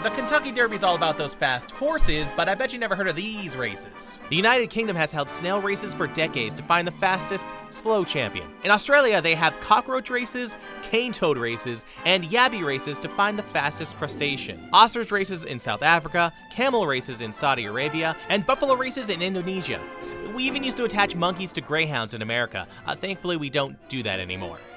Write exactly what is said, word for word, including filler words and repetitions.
The Kentucky Derby's all about those fast horses, but I bet you never heard of these races. The United Kingdom has held snail races for decades to find the fastest slow champion. In Australia, they have cockroach races, cane toad races, and yabby races to find the fastest crustacean. Ostrich races in South Africa, camel races in Saudi Arabia, and buffalo races in Indonesia. We even used to attach monkeys to greyhounds in America. Uh, thankfully, we don't do that anymore.